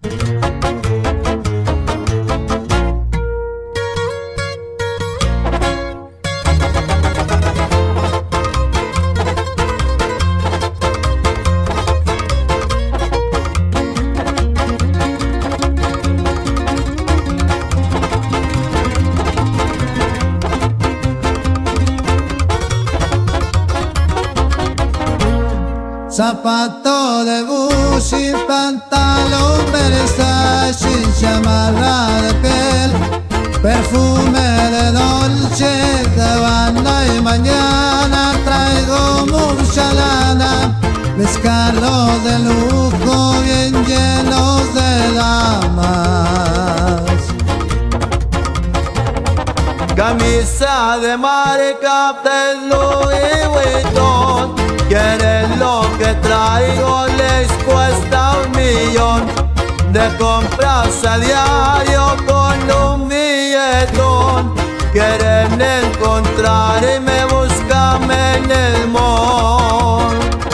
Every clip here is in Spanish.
Zapato de Gucci, pantalón Versace, chamarra de piel, perfume de Dolce, Gabbana y mañana traigo mucha lana, mis carros de lujo bien llenos de damas. Camisa de marca de Louis Vuitton, quieren lo que traigo, les cuesta 1.000.000 de compras a diario con un billetón. Quieren encontrar y me buscan en el mall.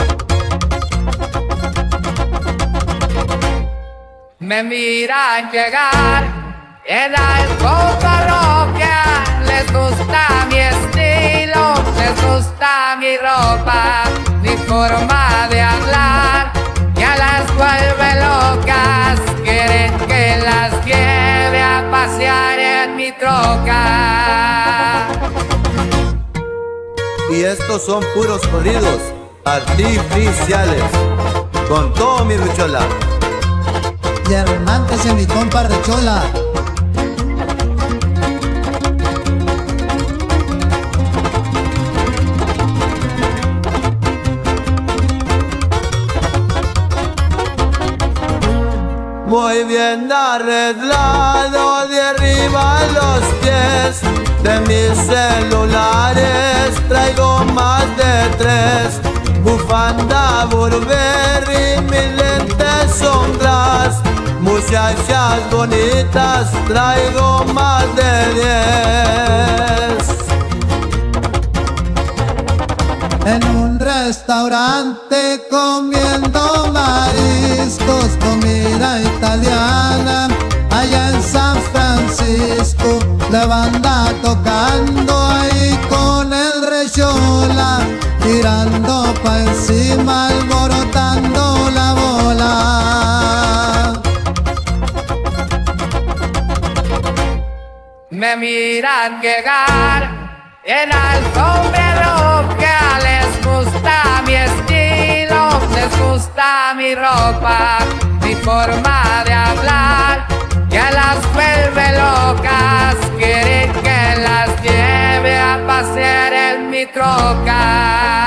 Me miran llegar en algo parroquial, les gusta mi estilo, les gusta mi ropa, mi forma de hablar, ya las vuelve locas, quieren que las lleve a pasear en mi troca. Y estos son puros corridos artificiales, con todo mi ruchola. Diamantes en mi compar de chola. Voy bien arreglado de arriba a los pies, de mis celulares traigo más de 3, bufanda Burberry, mis lentes son glass, muchachas bonitas traigo más de 10. En un restaurante comiendo mariscos, comida italiana, allá en San Francisco, la banda tocando ahí con el rechola, tirando pa' encima, alborotando la bola. Me miran llegar en alfombra roja, les gusta mi estilo, les gusta mi ropa, mi forma de hablar, ya las vuelve locas, quieren que las lleve a pasear en mi troca.